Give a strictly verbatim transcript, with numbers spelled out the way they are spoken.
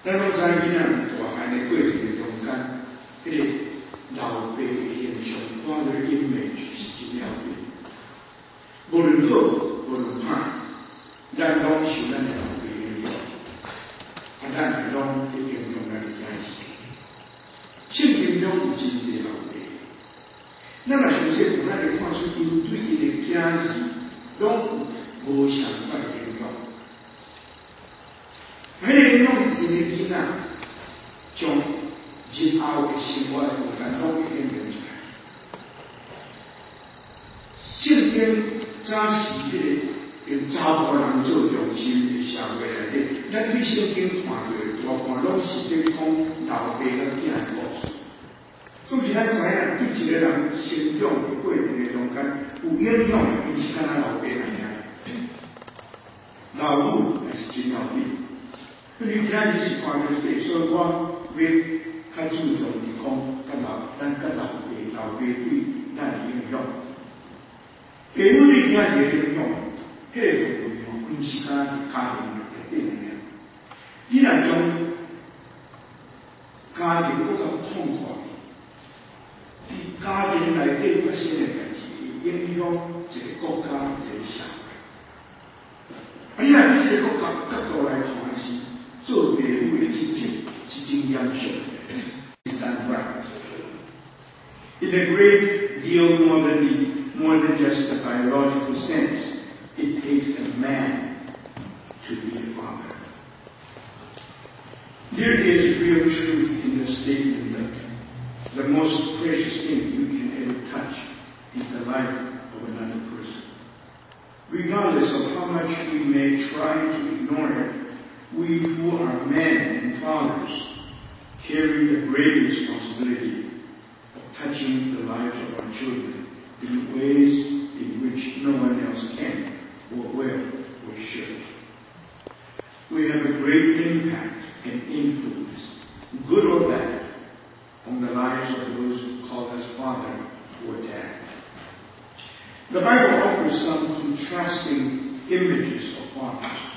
咱拢知囡仔大汉的过程中间，迄个老爸的形象，Father image是真了解。无论好，无论歹，咱拢受咱的老爸影响，啊，咱係拢會影響咱的仔兒。聖經中有真濟老爸，咱若想說，咱來看出因對因的仔兒，攏有無相關的影響。迄個影響因的囡仔，將日後嘅生活空間攏會顯現出來。聖經早時迄個用查甫人做中心嘅社會內底，咱對聖經看到嘅大半攏是在講老爸甲囝嘅故事。總是咱知影，對一個人成長嘅過程嘅中間，有影響，毋是敢若老爸咁樣。老母也是真要緊。你今仔日是看到說，所以我要較注重是講，甲老咱甲老爸老爸對咱嘅影響。父母對囝嘅影響，迄個部分吼，毋是敢若係家庭內底嘅。你若將家庭佫較擴闊，佇家庭內底發生嘅代志，影響一個國家、一個社會。啊，你若對一個國家角度來看是。做父母的事情是真嚴肅的 ，is done right. In a great deal more than more than just the biological sense, it takes a man to be a father. There is real truth in the statement that the most precious thing you can ever touch is the life of another person. Regardless of how much we may try to ignore it, we who are men and fathers carry the great responsibility of touching the lives of our children in ways in which no one else can, or will, or should. We have a great impact and influence, good or bad, on the lives of those who call us father or dad. The Bible offers some contrasting images of fathers.